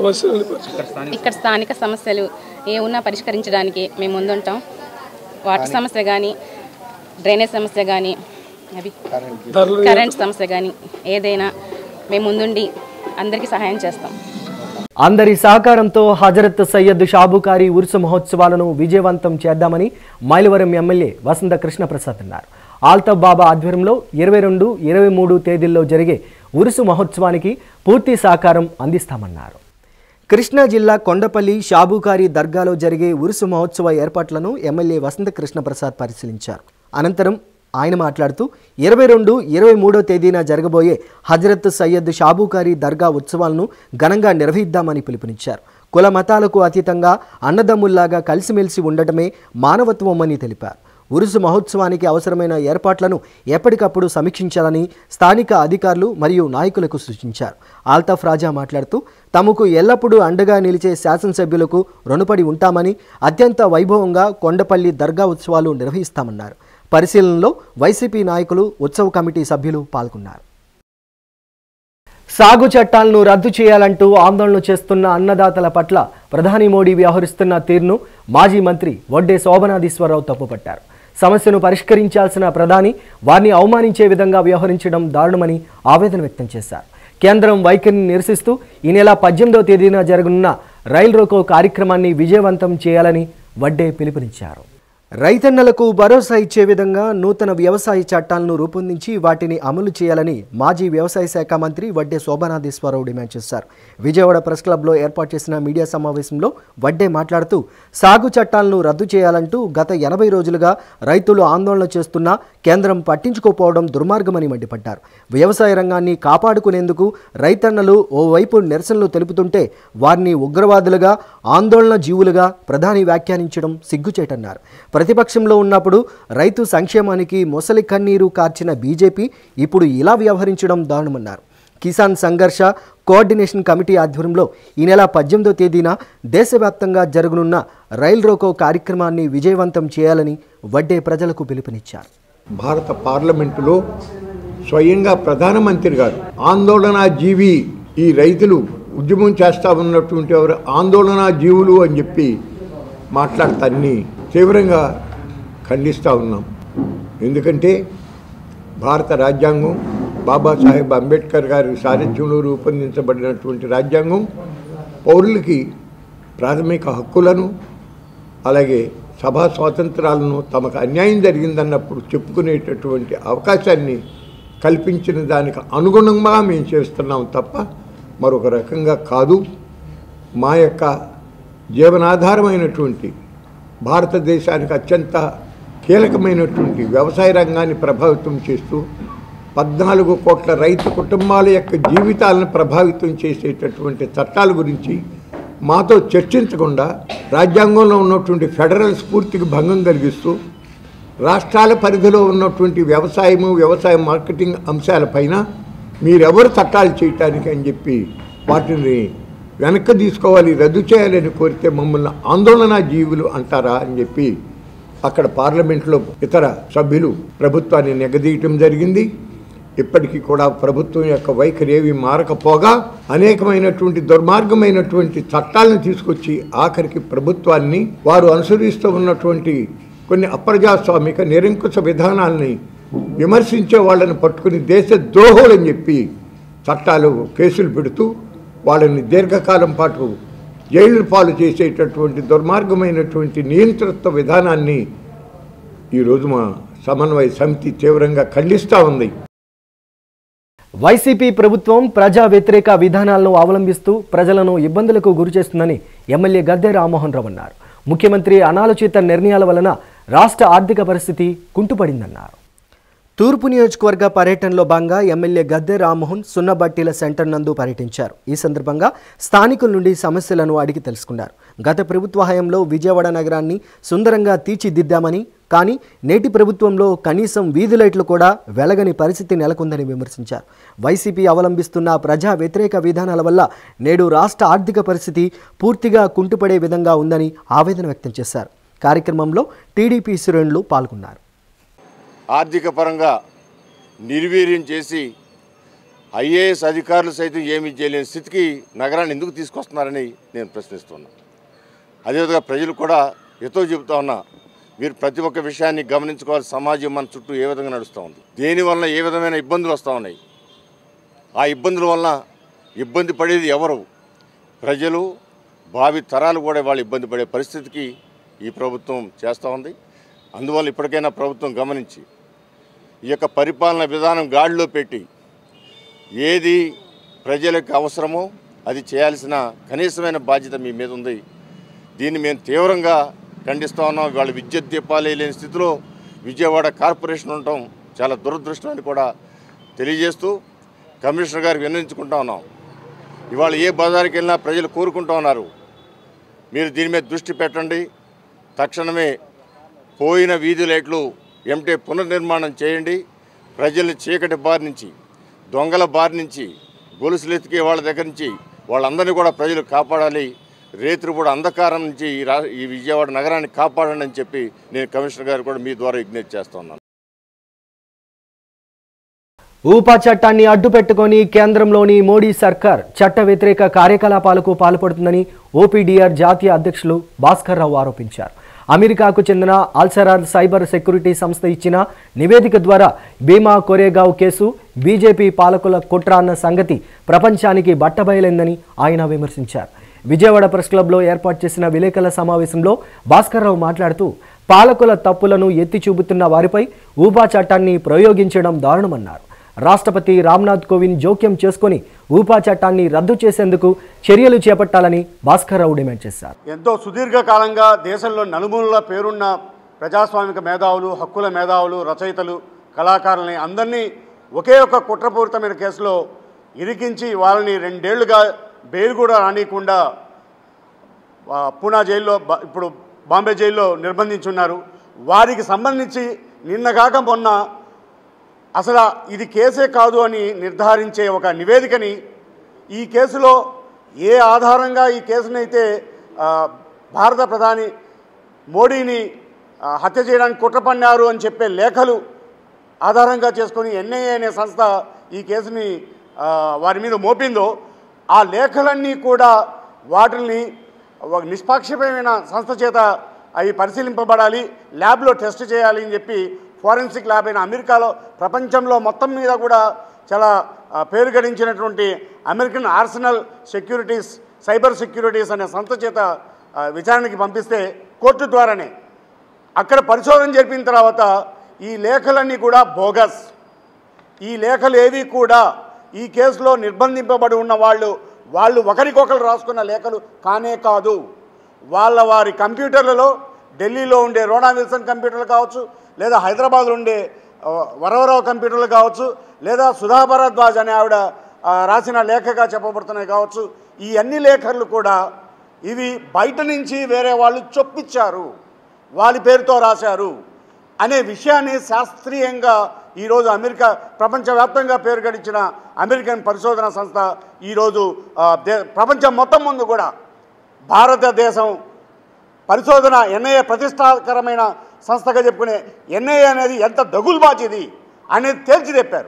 ఇక్కడ స్థానిక సమస్యలు ఏమున్నా పరిష్కరించడానికి మేము ముందుంటాం. వాటర్ సమస్య కానీ, డ్రైనేజ్ సమస్య కానీ, అవి కరెంట్ సమస్య కానీ ఏదైనా మేము ముందుండి అందరికీ సహాయం చేస్తాం. అందరి సహకారంతో హజరత్ సయ్యద్ షాబుకారి ఉరుసు మహోత్సవాలను విజయవంతం చేద్దామని మైలవరం ఎమ్మెల్యే వసంత కృష్ణప్రసాద్ అన్నారు. ఆల్తబ్ బాబా ఆధ్వర్యంలో ఇరవై రెండు ఇరవై మూడు తేదీల్లో జరిగే ఉరుసు మహోత్సవానికి పూర్తి సహకారం అందిస్తామన్నారు. కృష్ణా జిల్లా కొండపల్లి షాబుకారి దర్గాలో జరిగే ఉరుసు మహోత్సవ ఏర్పాట్లను ఎమ్మెల్యే వసంత కృష్ణప్రసాద్ పరిశీలించారు. అనంతరం ఆయన మాట్లాడుతూ ఇరవై రెండు ఇరవై మూడో తేదీన జరగబోయే హజరత్ సయ్యద్ షాబుకారి దర్గా ఉత్సవాలను ఘనంగా నిర్వహిద్దామని పిలుపునిచ్చారు. కుల మతాలకు అతీతంగా అన్నదమ్ముల్లాగా కలిసిమెలిసి ఉండటమే మానవత్వం అని తెలిపారు. ఉరుసు మహోత్సవానికి అవసరమైన ఏర్పాట్లను ఎప్పటికప్పుడు సమీక్షించాలని స్థానిక అధికారులు మరియు నాయకులకు సూచించారు. ఆల్తాఫ్ రాజా మాట్లాడుతూ తమకు ఎల్లప్పుడూ అండగా నిలిచే శాసనసభ్యులకు రుణపడి ఉంటామని, అత్యంత వైభవంగా కొండపల్లి దర్గా ఉత్సవాలు నిర్వహిస్తామన్నారు. పరిశీలనలో వైసీపీ నాయకులు, ఉత్సవ కమిటీ సభ్యులు పాల్గొన్నారు. సాగు చట్టాలను రద్దు చేయాలంటూ ఆందోళన చేస్తున్న అన్నదాతల పట్ల ప్రధాని మోడీ వ్యవహరిస్తున్న తీరును మాజీ మంత్రి వడ్డే శోభనాధీశ్వరరావు తప్పుపట్టారు. సమస్యను పరిష్కరించాల్సిన ప్రధాని వారిని అవమానించే విధంగా వ్యవహరించడం దారుణమని ఆవేదన వ్యక్తం చేశారు. కేంద్రం వైఖరిని నిరసిస్తూ ఈ నెల పద్దెనిమిదవ తేదీన జరగనున్న రైల్ రోకో కార్యక్రమాన్ని విజయవంతం చేయాలని వడ్డే పిలుపునిచ్చారు. రైతన్నలకు భరోసా ఇచ్చే విధంగా నూతన వ్యవసాయ చట్టాలను రూపొందించి వాటిని అమలు చేయాలని మాజీ వ్యవసాయ శాఖ మంత్రి వడ్డే శోభనాధీశ్వరరావు డిమాండ్ చేశారు. విజయవాడ ప్రెస్ క్లబ్లో ఏర్పాటు చేసిన మీడియా సమావేశంలో వడ్డే మాట్లాడుతూ సాగు చట్టాలను రద్దు చేయాలంటూ గత ఎనభై రోజులుగా రైతులు ఆందోళన చేస్తున్నా కేంద్రం పట్టించుకోకపోవడం దుర్మార్గమని మండిపడ్డారు. వ్యవసాయ రంగాన్ని కాపాడుకునేందుకు రైతన్నలు ఓవైపు నిరసనలు తెలుపుతుంటే వారిని ఉగ్రవాదులుగా, ఆందోళన జీవులుగా ప్రధాని వ్యాఖ్యానించడం సిగ్గుచేటన్నారు. ప్రతిపక్షంలో ఉన్నప్పుడు రైతు సంక్షేమానికి మొసలి కన్నీరు కార్చిన బీజేపీ ఇప్పుడు ఇలా వ్యవహరించడం దారుణమన్నారు. కిసాన్ సంఘర్ష కోఆర్డినేషన్ కమిటీ ఆధ్వర్యంలో ఈ నెల పద్దెనిమిదో తేదీన దేశవ్యాప్తంగా జరగనున్న రైల్ రోకో కార్యక్రమాన్ని విజయవంతం చేయాలని వడ్డే ప్రజలకు పిలుపునిచ్చారు. భారత పార్లమెంటులో స్వయంగా ప్రధానమంత్రి గారు ఆందోళన జీవి ఈ రైతులు ఉద్యమం చేస్తూ ఉన్నటువంటి ఎవరు ఆందోళన జీవులు అని చెప్పి మాట్లాడతాన్ని తీవ్రంగా ఖండిస్తూ ఉన్నాం. ఎందుకంటే భారత రాజ్యాంగం బాబాసాహెబ్ అంబేద్కర్ గారి సారథ్యంలో రూపొందించబడినటువంటి రాజ్యాంగం పౌరులకి ప్రాథమిక హక్కులను అలాగే సభా స్వాతంత్రాలను తమకు అన్యాయం జరిగిందన్నప్పుడు చెప్పుకునేటటువంటి అవకాశాన్ని కల్పించిన దానికి అనుగుణంగా మేము చేస్తున్నాం తప్ప మరొక రకంగా కాదు. మా యొక్క జీవనాధారమైనటువంటి భారతదేశానికి అత్యంత కీలకమైనటువంటి వ్యవసాయ రంగాన్ని ప్రభావితం చేస్తూ పద్నాలుగు కోట్ల రైతు కుటుంబాల యొక్క జీవితాలను ప్రభావితం చేసేటటువంటి చట్టాల గురించి మాతో చర్చించకుండా రాజ్యాంగంలో ఉన్నటువంటి ఫెడరల్ స్ఫూర్తికి భంగం కలిగిస్తూ రాష్ట్రాల పరిధిలో ఉన్నటువంటి వ్యవసాయము వ్యవసాయ మార్కెటింగ్ అంశాలపైన మీరెవరు చట్టాలు చేయటానికి అని చెప్పి వాటిని వెనక్కి తీసుకోవాలి, రద్దు చేయాలని కోరితే మమ్మల్ని ఆందోళన జీవులు అంటారా అని చెప్పి అక్కడ పార్లమెంట్లో ఇతర సభ్యులు ప్రభుత్వాన్ని నిగదీయటం జరిగింది. ఇప్పటికీ కూడా ప్రభుత్వం యొక్క వైఖరి ఏవి మారకపోగా అనేకమైనటువంటి దుర్మార్గమైనటువంటి చట్టాలను తీసుకొచ్చి ఆఖరికి ప్రభుత్వాన్ని వారు అనుసరిస్తూ ఉన్నటువంటి కొన్ని అప్రజాస్వామిక నిరంకుశ విధానాల్ని విమర్శించే వాళ్ళని పట్టుకుని దేశ ద్రోహులని చెప్పి చట్టాలు కేసులు పెడుతూ వాళ్ళని దీర్ఘకాలం పాటు జైలు పాలు చేసేటటువంటి దుర్మార్గమైనటువంటి నియంత్రిత విధానాన్ని ఈరోజు మా సమన్వయ సమితి తీవ్రంగా ఖండిస్తూ ఉంది. వైసీపీ ప్రభుత్వం ప్రజా వ్యతిరేక విధానాలను అవలంబిస్తూ ప్రజలను ఇబ్బందులకు గురిచేస్తుందని ఎమ్మెల్యే గద్దె రామ్మోహన్ రావు అన్నారు. ముఖ్యమంత్రి అనాలోచిత నిర్ణయాల వలన రాష్ట్ర ఆర్థిక పరిస్థితి కుంటుపడిందన్నారు. తూర్పు నియోజకవర్గ పర్యటనలో భాగంగా ఎమ్మెల్యే గద్దె రామ్మోహన్ సున్నబట్టీల సెంటర్ నందు పర్యటించారు. ఈ సందర్భంగా స్థానికుల నుండి సమస్యలను అడిగి తెలుసుకున్నారు. గత ప్రభుత్వ హయాంలో విజయవాడ నగరాన్ని సుందరంగా తీర్చిదిద్దామని, కానీ నేటి ప్రభుత్వంలో కనీసం వీధి లైట్లు కూడా వెలగని పరిస్థితి నెలకొందని విమర్శించారు. వైసీపీ అవలంబిస్తున్న ప్రజా వ్యతిరేక విధానాల వల్ల నేడు రాష్ట్ర ఆర్థిక పరిస్థితి పూర్తిగా కుంటుపడే విధంగా ఉందని ఆవేదన వ్యక్తం చేశారు. కార్యక్రమంలో టీడీపీ శ్రేణులు పాల్గొన్నారు. ఆర్థిక పరంగా నిర్వీర్యం చేసి ఐఏఎస్ అధికారులు సైతం ఏమీ చేయలేని స్థితికి నగరాన్ని ఎందుకు తీసుకొస్తున్నారని నేను ప్రశ్నిస్తున్నాను. అదేవిధంగా ప్రజలు కూడా ఎతో చెబుతా ఉన్నా, మీరు ప్రతి ఒక్క విషయాన్ని గమనించుకోవాలి. సమాజం మన చుట్టూ ఏ విధంగా నడుస్తూ ఉంది, దేనివల్ల ఏ విధమైన ఇబ్బందులు వస్తూ ఉన్నాయి, ఆ ఇబ్బందుల వల్ల ఇబ్బంది పడేది ఎవరు? ప్రజలు, భావి తరాలు కూడా వాళ్ళు ఇబ్బంది పడే పరిస్థితికి ఈ ప్రభుత్వం చేస్తూ ఉంది. అందువల్ల ఇప్పటికైనా ప్రభుత్వం గమనించి ఈ యొక్క పరిపాలన విధానం గాడిలో పెట్టి ఏది ప్రజలకు అవసరమో అది చేయాల్సిన కనీసమైన బాధ్యత మీ మీద ఉంది. దీన్ని మేము తీవ్రంగా ఖండిస్తూ ఉన్నాం. ఇవాళ విద్యుత్ దీపాలే లేని స్థితిలో విజయవాడ కార్పొరేషన్ ఉండటం చాలా దురదృష్టం అని కూడా తెలియజేస్తూ కమిషనర్ గారికి విన్నవించుకుంటా ఉన్నాం. ఇవాళ ఏ బజారుకి వెళ్ళినా ప్రజలు కోరుకుంటూ ఉన్నారు, మీరు దీని మీద దృష్టి పెట్టండి, తక్షణమే పోయిన వీధి లైట్లు ఎంటే పునర్నిర్మాణం చేయండి, ప్రజల్ని చీకటి బారి నుంచి, దొంగల బారి నుంచి, గొలుసులు ఎత్తికే వాళ్ళ దగ్గర నుంచి వాళ్ళందరినీ కూడా ప్రజలు కాపాడాలి. రేత్రిపూట అంధకారం నుంచి ఈ రా ఈ విజయవాడ నగరాన్ని కాపాడండి అని చెప్పి నేను కమిషనర్ గారు కూడా మీ ద్వారా విజ్ఞప్తి చేస్తున్నాను. ఊపా చట్టాన్ని అడ్డుపెట్టుకొని కేంద్రంలోని మోడీ సర్కార్ చట్ట వ్యతిరేక కార్యకలాపాలకు పాల్పడుతుందని ఓపీడీఆర్ జాతీయ అధ్యక్షులు భాస్కర్ రావు ఆరోపించారు. అమెరికాకు చెందిన అల్సరార్ సైబర్ సెక్యూరిటీ సంస్థ ఇచ్చిన నివేదిక ద్వారా భీమా కోరేగావ్ కేసు బీజేపీ పాలకుల కుట్ర అన్న సంగతి ప్రపంచానికి బట్టబయలైందని ఆయన విమర్శించారు. విజయవాడ ప్రెస్ క్లబ్లో ఏర్పాటు చేసిన విలేకరుల సమావేశంలో భాస్కర్ రావు మాట్లాడుతూ పాలకుల తప్పులను ఎత్తి చూపుతున్న వారిపై ఊపా చట్టాన్ని ప్రయోగించడం దారుణమన్నారు. రాష్ట్రపతి రామ్నాథ్ కోవింద్ జోక్యం చేసుకుని ఊపా చట్టాన్ని రద్దు చేసేందుకు చర్యలు చేపట్టాలని భాస్కర్ రావు డిమాండ్ చేశారు. ఎంతో సుదీర్ఘకాలంగా దేశంలో నలుమూలల పేరున్న ప్రజాస్వామిక మేధావులు, హక్కుల మేధావులు, రచయితలు, కళాకారులని అందరినీ ఒకే ఒక కుట్రపూరితమైన కేసులో ఇరికించి వాళ్ళని రెండేళ్లుగా బెయిల్ కూడా రానియకుండా పూనా జైల్లో, ఇప్పుడు బాంబే జైల్లో నిర్బంధించున్నారు. వారికి సంబంధించి నిన్నగాక మొన్న అసలు ఇది కేసే కాదు అని నిర్ధారించే ఒక నివేదికని, ఈ కేసులో ఏ ఆధారంగా ఈ కేసునైతే భారత ప్రధాని మోడీని హత్య చేయడానికి కుట్ర పన్నారు అని చెప్పే లేఖలు ఆధారంగా చేసుకొని ఎన్ఐఏ అనే సంస్థ ఈ కేసుని వారి మీద మోపిందో ఆ లేఖలన్నీ కూడా వాటిని ఒక నిష్పాక్షికమైన సంస్థ చేత అవి పరిశీలింపబడాలి, ల్యాబ్లో టెస్ట్ చేయాలి అని చెప్పి ఫోరెన్సిక్ ల్యాబ్ అయిన అమెరికాలో ప్రపంచంలో మొత్తం మీద కూడా చాలా పేరు గడించినటువంటి American arsenal securities cyber securities అనే సంస్థ చేత విచారణకి పంపిస్తే కోర్టు ద్వారానే అక్కడ పరిశోధన జరిపిన తర్వాత ఈ లేఖలన్నీ కూడా బోగస్, ఈ లేఖలు ఏవి కూడా ఈ కేసులో నిర్బంధింపబడి ఉన్న వాళ్ళు వాళ్ళు ఒకరికొకరు రాసుకున్న లేఖలు కానే కాదు. వాళ్ళ వారి కంప్యూటర్లలో ఢిల్లీలో ఉండే రోనా విల్సన్ కంప్యూటర్లు కావచ్చు, లేదా హైదరాబాద్లో ఉండే వరవరావు కంప్యూటర్లు కావచ్చు, లేదా సుధా భరద్వాజ్ అనే ఆవిడ రాసిన లేఖగా చెప్పబడుతున్నాయి కావచ్చు. ఈ అన్ని లేఖలు కూడా ఇవి బయట నుంచి వేరే వాళ్ళు చొప్పించారు, వాళ్ళ పేరుతో రాశారు అనే విషయాన్ని శాస్త్రీయంగా ఈరోజు అమెరికా ప్రపంచవ్యాప్తంగా పేరు గడించిన అమెరికన్ పరిశోధన సంస్థ ఈరోజు ప్రపంచం మొత్తం ముందు కూడా భారతదేశం పరిశోధన ఎన్ఐఏ ప్రతిష్టాకరమైన సంస్థగా చెప్పుకునే ఎన్ఐఏ అనేది ఎంత దగుల్బాజిది అనేది తేల్చి చెప్పారు.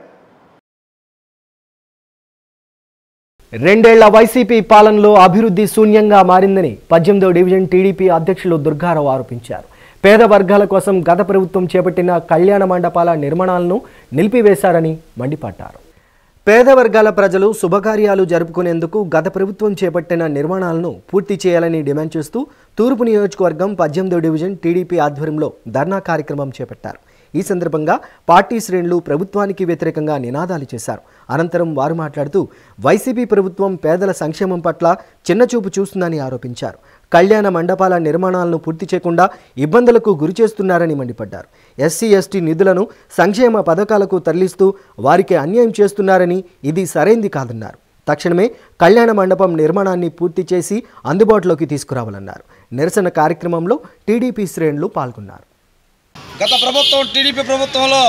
రెండేళ్ల వైసీపీ పాలనలో అభివృద్ధి శూన్యంగా మారిందని పద్దెనిమిదో డివిజన్ టీడీపీ అధ్యక్షులు దుర్గారావు ఆరోపించారు. పేద వర్గాల కోసం గత ప్రభుత్వం చేపట్టిన కళ్యాణ మండపాల నిర్మాణాలను నిలిపివేశారని మండిపడ్డారు. పేద వర్గాల ప్రజలు శుభకార్యాలు జరుపుకునేందుకు గత ప్రభుత్వం చేపట్టిన నిర్మాణాలను పూర్తి చేయాలని డిమాండ్ చేస్తూ తూర్పు నియోజకవర్గం పద్దెనిమిదో డివిజన్ టీడీపీ ఆధ్వర్యంలో ధర్నా కార్యక్రమం చేపట్టారు. ఈ సందర్భంగా పార్టీ శ్రేణులు ప్రభుత్వానికి వ్యతిరేకంగా నినాదాలు చేశారు. అనంతరం వారు మాట్లాడుతూ వైసీపీ ప్రభుత్వం పేదల సంక్షేమం పట్ల చిన్నచూపు చూస్తుందని ఆరోపించారు. కళ్యాణ మండపాల నిర్మాణాలను పూర్తి చేయకుండా ఇబ్బందులకు గురి చేస్తున్నారని మండిపడ్డారు. ఎస్సీ ఎస్టీ నిధులను సంక్షేమ పథకాలకు తరలిస్తూ వారికి అన్యాయం చేస్తున్నారని ఇది సరైంది కాదన్నారు. తక్షణమే కళ్యాణ మండపం నిర్మాణాన్ని పూర్తి చేసి అందుబాటులోకి తీసుకురావాలన్నారు. నిరసన కార్యక్రమంలో టీడీపీ శ్రేణులు పాల్గొన్నారు. గత ప్రభుత్వం టీడీపీ ప్రభుత్వంలో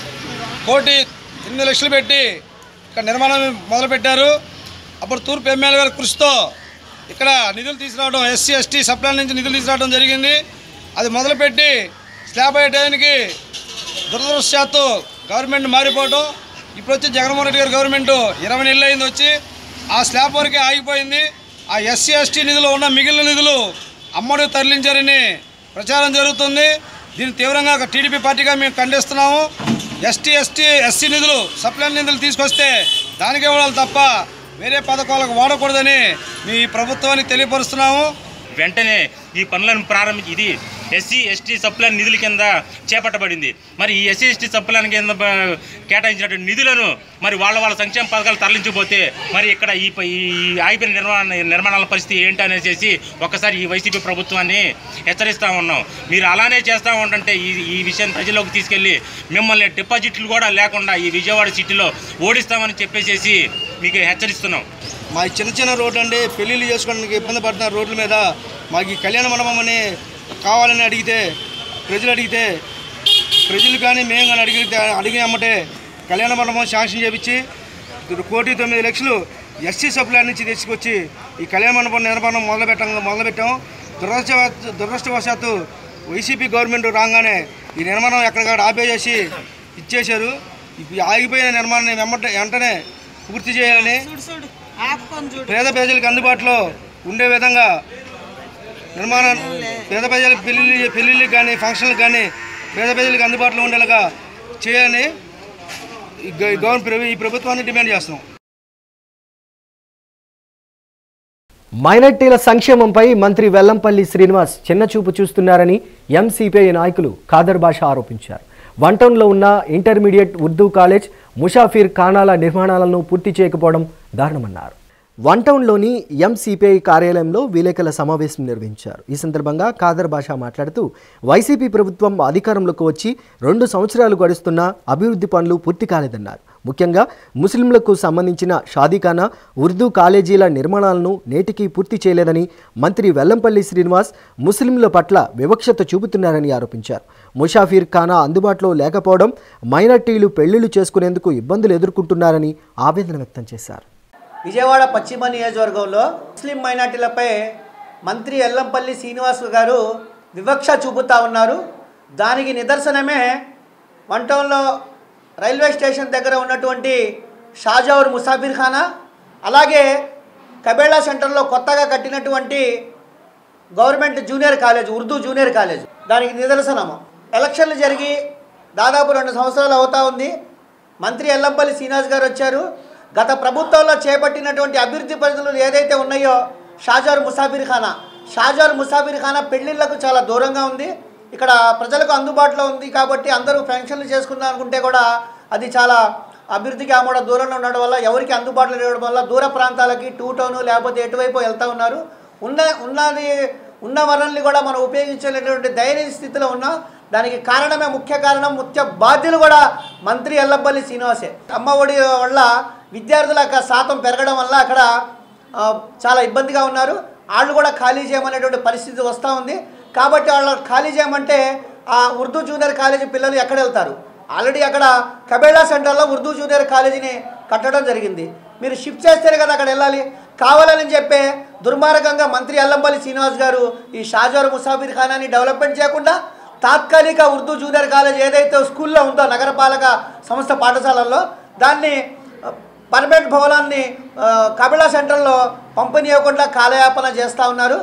కోటి ఎనిమిది లక్షలు పెట్టి ఇక్కడ నిర్మాణం మొదలుపెట్టారు. అప్పుడు తూర్పు ఎమ్మెల్యే గారి కృషితో ఇక్కడ నిధులు తీసుకురావడం, ఎస్సీ ఎస్టీ సప్లాన్ నుంచి నిధులు తీసుకురావడం జరిగింది. అది మొదలుపెట్టి స్లాబ్ అయ్యే టైంకి దురదృష్టవశాత్తు గవర్నమెంట్ మారిపోవడం, ఇప్పుడు వచ్చి జగన్మోహన్ రెడ్డి గారి గవర్నమెంట్ ఇరవై నెలలు అయింది వచ్చి ఆ స్లాబ్ వరకే ఆగిపోయింది. ఆ ఎస్సీ ఎస్టీ నిధులు ఉన్న మిగిలిన నిధులు అమ్మడు తరలించారని ప్రచారం జరుగుతుంది. దీన్ని తీవ్రంగా టీడీపీ పార్టీగా మేము ఖండిస్తున్నాము. ఎస్టీ ఎస్టీ ఎస్సీ నిధులు సప్లాన్ నిధులు తీసుకొస్తే దానికే వాడాలి తప్ప వేరే పథకాలకు వాడకూడదని మీ ప్రభుత్వానికి తెలియపరుస్తున్నాము. వెంటనే ఈ పనులను ప్రారంభించి ఇది ఎస్సీ ఎస్టీ సప్లాన్ నిధుల కింద చేపట్టబడింది. మరి ఈ ఎస్సీ ఎస్టీ సప్లాన్ కింద కేటాయించినటువంటి నిధులను మరి వాళ్ళ వాళ్ళ సంక్షేమ పథకాలు తరలించబోతే మరి ఇక్కడ ఈ ఈ ఆగిపోయిన నిర్మాణ నిర్మాణాల పరిస్థితి ఏంటి అనేసి ఒక్కసారి ఈ వైసీపీ ప్రభుత్వాన్ని హెచ్చరిస్తూ ఉన్నాం. మీరు అలానే చేస్తూ ఉంటుంటే ఈ ఈ విషయాన్ని ప్రజల్లోకి తీసుకెళ్ళి మిమ్మల్ని డిపాజిట్లు కూడా లేకుండా ఈ విజయవాడ సిటీలో ఓడిస్తామని చెప్పేసి మీకు హెచ్చరిస్తున్నాం. మా చిన్న చిన్న రోడ్లు అండి, పెళ్ళిళ్ళు చేసుకోవడానికి ఇబ్బంది పడుతున్న రోడ్ల మీద మాకు ఈ కళ్యాణ మండపం అని కావాలని అడిగితే ప్రజలు అడిగితే ప్రజలు కానీ మేము కానీ అడిగితే అడిగినమ్మటే కళ్యాణ మండపం శాంక్షన్ చేపించి కోటి తొమ్మిది లక్షలు ఎస్సీ సప్లాన్ నుంచి తీసుకొచ్చి ఈ కళ్యాణ మండపం నిర్మాణం మొదలుపెట్టాం మొదలుపెట్టాం దురదృష్ట దురదృష్టవశాత్తు వైసీపీ గవర్నమెంట్ రాగానే ఈ నిర్మాణం ఎక్కడికక్కడ ఆపేసి ఇచ్చేశారు. ఆగిపోయిన నిర్మాణాన్ని వెంబట వెంటనే పూర్తి చేయాలని పేద ప్రజలకు అందుబాటులో ఉండే విధంగా నిర్మాణం పేద ప్రజల పెళ్లి పెళ్లిళ్ళకి కానీ ఫంక్షన్లకు కానీ పేద ప్రజలకు అందుబాటులో ఉండేలాగా చేయాలని గవర్నమెంట్ ఈ ప్రభుత్వాన్ని డిమాండ్ చేస్తున్నాం. మైనార్టీల సంక్షేమంపై మంత్రి వెల్లంపల్లి శ్రీనివాస్ చిన్నచూపు చూస్తున్నారని ఎంసీపీఐ నాయకులు ఖాదర్ బాషా ఆరోపించారు. వన్ టౌన్లో ఉన్న ఇంటర్మీడియట్ ఉర్దూ కాలేజ్ ముషాఫిర్ ఖానాల నిర్మాణాలను పూర్తి చేయకపోవడం దారుణమన్నారు. వన్ టౌన్లోని ఎంసీపీఐ కార్యాలయంలో విలేకరుల సమావేశం నిర్వహించారు. ఈ సందర్భంగా ఖాదర్ బాషా మాట్లాడుతూ వైసీపీ ప్రభుత్వం అధికారంలోకి వచ్చి రెండు సంవత్సరాలు గడుస్తున్నా అభివృద్ధి పనులు పూర్తి కాలేదన్నారు. ముఖ్యంగా ముస్లింలకు సంబంధించిన షాదీఖానా, ఉర్దూ కాలేజీల నిర్మాణాలను నేటికి పూర్తి చేయలేదని మంత్రి వెల్లంపల్లి శ్రీనివాస్ ముస్లింల పట్ల వివక్షత చూపుతున్నారని ఆరోపించారు. ముషాఫిర్ ఖానా అందుబాటులో లేకపోవడం మైనార్టీలు పెళ్లిళ్లు చేసుకునేందుకు ఇబ్బందులు ఎదుర్కొంటున్నారని ఆవేదన వ్యక్తం చేశారు. విజయవాడ పశ్చిమ నియోజకవర్గంలో ముస్లిం మైనార్టీలపై మంత్రి వెల్లంపల్లి శ్రీనివాస్ గారు వివక్ష చూపుతూ ఉన్నారు. దానికి నిదర్శనమే వన్ టౌన్లో రైల్వే స్టేషన్ దగ్గర ఉన్నటువంటి షాజౌర్ ముసాఫిర్ ఖానా, అలాగే కబేళా సెంటర్లో కొత్తగా కట్టినటువంటి government junior college, Urdu junior college దానికి నిదర్శనము. ఎలక్షన్లు జరిగి దాదాపు రెండు సంవత్సరాలు అవుతా ఉంది. మంత్రి ఎల్లంపల్లి శ్రీనివాస్ గారు వచ్చారు. గత ప్రభుత్వంలో చేపట్టినటువంటి అభివృద్ధి పనులు ఏదైతే ఉన్నాయో, షాజార్ ముసాఫిర్ ఖానా షాజార్ ముసాఫిర్ ఖానా పెళ్లిళ్లకు చాలా దూరంగా ఉంది. ఇక్కడ ప్రజలకు అందుబాటులో ఉంది కాబట్టి అందరూ ఫంక్షన్లు చేసుకుందాం అనుకుంటే కూడా అది చాలా అభివృద్ధికి ఆమోడ దూరంలో ఉండడం వల్ల, ఎవరికి అందుబాటులో లేవడం వల్ల దూర ప్రాంతాలకి టూ టౌన్ లేకపోతే ఎటువైపు వెళ్తూ ఉన్నారు. ఉన్న ఉన్నది ఉన్న వనరుల్ని కూడా మనం ఉపయోగించలేనటువంటి దయనీయ స్థితిలో ఉన్నాం. దానికి కారణమే, ముఖ్య కారణం, ముఖ్య బాధ్యులు కూడా మంత్రి ఎల్లంపల్లి శ్రీనివాసే. అమ్మ ఒడి వల్ల విద్యార్థుల యొక్క శాతం పెరగడం వల్ల అక్కడ చాలా ఇబ్బందిగా ఉన్నారు. వాళ్ళు కూడా ఖాళీ చేయమనేటువంటి పరిస్థితి వస్తూ ఉంది. కాబట్టి వాళ్ళు ఖాళీ చేయమంటే ఆ ఉర్దూ జూనియర్ కాలేజీ పిల్లలు ఎక్కడ వెళ్తారు? ఆల్రెడీ అక్కడ కబేళా సెంటర్లో ఉర్దూ జూనియర్ కాలేజీని కట్టడం జరిగింది. మీరు షిఫ్ట్ చేస్తేనే కదా అక్కడ వెళ్ళాలి. కావాలని చెప్పే దుర్మార్గంగా మంత్రి ఎల్లంపల్లి శ్రీనివాస్ గారు ఈ షాజార్ ముసాఫిర్ ఖానాని డెవలప్మెంట్ చేయకుండా తాత్కాలిక ఉర్దూ జూనియర్ కాలేజ్ ఏదైతే స్కూల్లో ఉందో నగరపాలక సంస్థ పాఠశాలల్లో, దాన్ని పర్మనెంట్ భవనాన్ని కబేళా సెంటర్లో పంపిణీ ఇవ్వకుండా కాలయాపన చేస్తూ ఉన్నారు.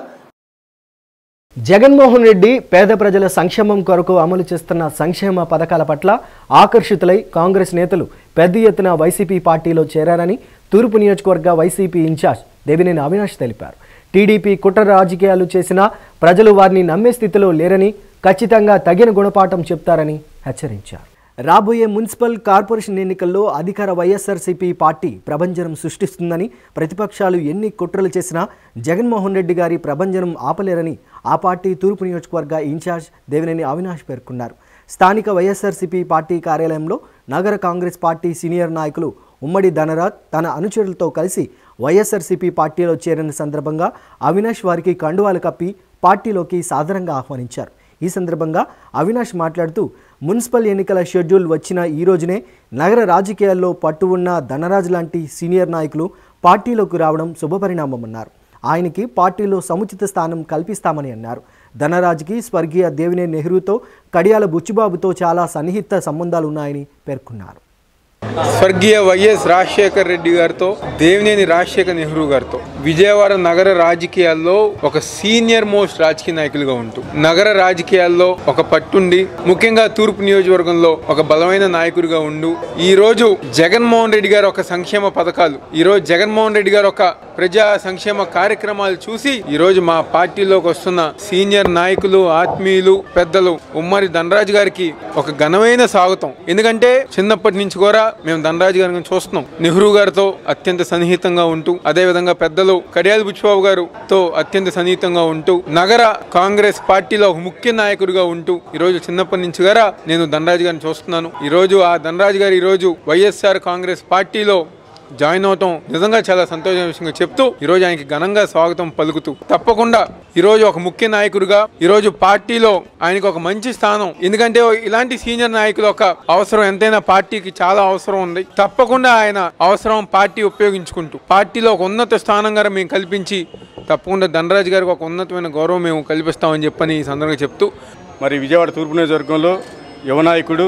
జగన్మోహన్ రెడ్డి పేద ప్రజల సంక్షేమం కొరకు అమలు చేస్తున్న సంక్షేమ పథకాల పట్ల ఆకర్షితులై కాంగ్రెస్ నేతలు పెద్ద ఎత్తున వైసీపీ పార్టీలో చేరారని తూర్పు నియోజకవర్గ వైసీపీ ఇన్ఛార్జ్ దేవినేని అవినాష్ తెలిపారు. టీడీపీ కుట్ర రాజకీయాలు చేసినా ప్రజలు వారిని నమ్మే స్థితిలో లేరని, ఖచ్చితంగా తగిన గుణపాఠం చెప్తారని హెచ్చరించారు. రాబోయే మున్సిపల్ కార్పొరేషన్ ఎన్నికల్లో అధికార వైఎస్ఆర్సీపీ పార్టీ ప్రభంజనం సృష్టిస్తుందని, ప్రతిపక్షాలు ఎన్ని కుట్రలు చేసినా జగన్మోహన్ రెడ్డి గారి ప్రభంజనం ఆపలేరని ఆ పార్టీ తూర్పు నియోజకవర్గ ఇన్ఛార్జ్ దేవినేని అవినాష్ పేర్కొన్నారు. స్థానిక వైఎస్ఆర్సీపీ పార్టీ కార్యాలయంలో నగర కాంగ్రెస్ పార్టీ సీనియర్ నాయకులు ఉమ్మడి ధనరాజ్ తన అనుచరులతో కలిసి వైఎస్ఆర్సీపీ పార్టీలో చేరిన సందర్భంగా అవినాష్ వారికి కండువాలు కప్పి పార్టీలోకి సాదరంగా ఆహ్వానించారు. ఈ సందర్భంగా అవినాష్ మాట్లాడుతూ మున్సిపల్ ఎన్నికల షెడ్యూల్ వచ్చిన ఈ రోజునే నగర రాజకీయాల్లో పట్టు ఉన్న ధనరాజ్ లాంటి సీనియర్ నాయకులు పార్టీలోకి రావడం శుభపరిణామమన్నారు. ఆయనకి పార్టీలో సముచిత స్థానం కల్పిస్తామని అన్నారు. ధనరాజ్కి స్వర్గీయ దేవినేని నెహ్రూతో, కడియాల బుచ్చిబాబుతో చాలా సన్నిహిత సంబంధాలు ఉన్నాయని పేర్కొన్నారు. స్వర్గీయ వైఎస్ రాజశేఖర్ రెడ్డి గారితో, దేవినేని రాజశేఖర్ నెహ్రూ గారితో విజయవాడ నగర రాజకీయాల్లో ఒక సీనియర్ మోస్ట్ రాజకీయ నాయకులుగా ఉంటూ నగర రాజకీయాల్లో ఒక పట్టుండి, ముఖ్యంగా తూర్పు నియోజకవర్గంలో ఒక బలమైన నాయకుడిగా ఉండు ఈ రోజు జగన్మోహన్ రెడ్డి గారు ఒక సంక్షేమ పథకాలు, ఈ రోజు జగన్మోహన్ రెడ్డి గారు ఒక ప్రజా సంక్షేమ కార్యక్రమాలు చూసి ఈ రోజు మా పార్టీలోకి వస్తున్న సీనియర్ నాయకులు, ఆత్మీయులు, పెద్దలు ఉమ్మడి ధనరాజ్ గారికి ఒక ఘనమైన స్వాగతం. ఎందుకంటే చిన్నప్పటి నుంచి కూడా మేము ధనరాజ్ గారిని చూస్తున్నాం. నెహ్రూ గారితో అత్యంత సన్నిహితంగా ఉంటూ, అదే విధంగా పెద్దలు కడియాల బుచ్చిబాబు గారుతో అత్యంత సన్నిహితంగా ఉంటూ, నగర కాంగ్రెస్ పార్టీలో ఒక ముఖ్య నాయకుడిగా ఉంటూ ఈ రోజు చిన్నప్పటి నుంచి గారా నేను ధనరాజ్ గారిని చూస్తున్నాను. ఈ రోజు ఆ ధనరాజ్ గారు ఈ రోజు వైఎస్ఆర్ కాంగ్రెస్ పార్టీలో జాయిన్ అవటం నిజంగా చాలా సంతోషం విషయంగా చెప్తూ ఈ రోజు ఆయనకి ఘనంగా స్వాగతం పలుకుతూ, తప్పకుండా ఈ రోజు ఒక ముఖ్య నాయకుడిగా ఈ రోజు పార్టీలో ఆయనకు ఒక మంచి స్థానం, ఎందుకంటే ఇలాంటి సీనియర్ నాయకులు ఒక అవసరం ఎంతైనా పార్టీకి చాలా అవసరం ఉంది. తప్పకుండా ఆయన అవసరం పార్టీ ఉపయోగించుకుంటూ పార్టీలో ఒక ఉన్నత స్థానం గారు మేము కల్పించి తప్పకుండా ధనరాజ్ గారికి ఒక ఉన్నతమైన గౌరవం మేము కల్పిస్తామని చెప్పని ఈ సందర్భంగా చెప్తూ, మరి విజయవాడ తూర్పు నియోజకవర్గంలో యువ నాయకుడు,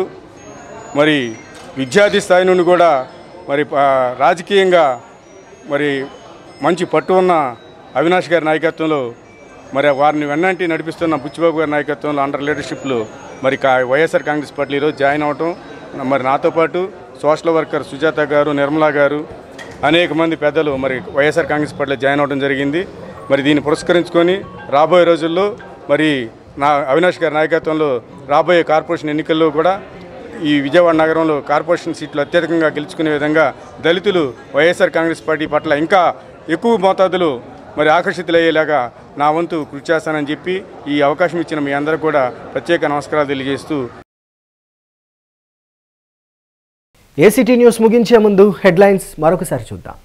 మరి విద్యార్థి స్థాయి నుండి కూడా మరి రాజకీయంగా మరి మంచి పట్టు ఉన్న అవినాష్ గారి నాయకత్వంలో, మరి వారిని వెన్నంటి నడిపిస్తున్న బుచ్చిబాబు గారి నాయకత్వంలో అండర్ లీడర్షిప్లో మరి వైఎస్ఆర్ కాంగ్రెస్ పార్టీ ఈరోజు జాయిన్ అవటం, మరి నాతో పాటు సోషల్ వర్కర్ సుజాత గారు, నిర్మలా గారు, అనేక మంది పెద్దలు మరి వైఎస్ఆర్ కాంగ్రెస్ పార్టీలో జాయిన్ అవడం జరిగింది. మరి దీన్ని పురస్కరించుకొని రాబోయే రోజుల్లో మరి నా అవినాష్ గారి నాయకత్వంలో రాబోయే కార్పొరేషన్ ఎన్నికల్లో కూడా ఈ విజయవాడ నగరంలో కార్పొరేషన్ సీట్లు అత్యధికంగా గెలుచుకునే విధంగా దళితులు వైఎస్ఆర్ కాంగ్రెస్ పార్టీ పట్ల ఇంకా ఎక్కువ మోతాదులో మరి ఆకర్షితులయ్యేలాగా నా వంతు కృషి చేస్తానని చెప్పి ఈ అవకాశం ఇచ్చిన మీ అందరూ కూడా ప్రత్యేక నమస్కారాలు తెలియజేస్తూ, ఏసీటీ న్యూస్ ముగించే ముందు హెడ్లైన్స్ మరొకసారి చూద్దాం.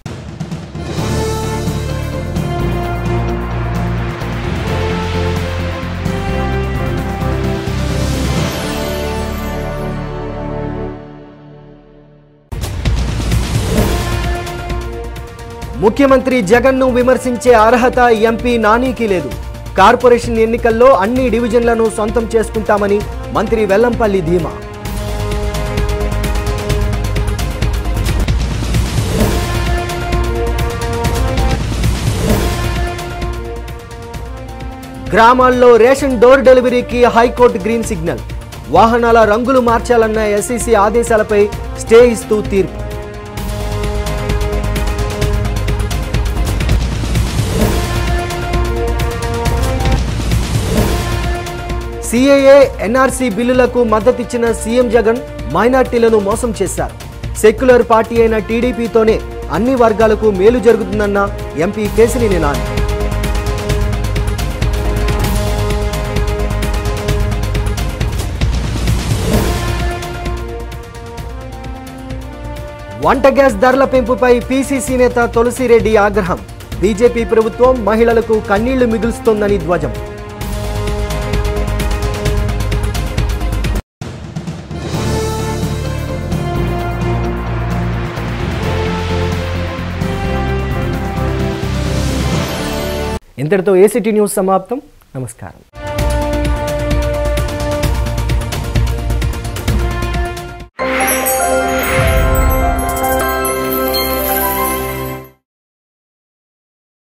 ముఖ్యమంత్రి జగన్ను విమర్శించే అర్హత ఎంపీ నానికి లేదు. కార్పొరేషన్ ఎన్నికల్లో అన్ని డివిజన్లను సొంతం చేసుకుంటామని మంత్రి వెల్లంపల్లి ధీమా. గ్రామాల్లో రేషన్ డోర్ డెలివరీకి హైకోర్టు గ్రీన్ సిగ్నల్. వాహనాల రంగులు మార్చాలన్న ఎస్ఈసీ ఆదేశాలపై స్టే ఇస్తూ తీర్పు. సిఏఏ ఎన్ఆర్సీ బిల్లులకు మద్దతిచ్చిన సీఎం జగన్ మైనార్టీలను మోసం చేశారు. సెక్యులర్ పార్టీ అయిన టీడీపీతోనే అన్ని వర్గాలకు మేలు జరుగుతుందన్న ఎంపీ కేశినేని నాని. వంట గ్యాస్ ధరల పెంపుపై పీసీసీ నేత తులసిరెడ్డి ఆగ్రహం. బీజేపీ ప్రభుత్వం మహిళలకు కన్నీళ్లు మిగులుస్తోందని ధ్వజం. ఇంతటితో ఏసీటీ న్యూస్ సమాప్తం. నమస్కారం.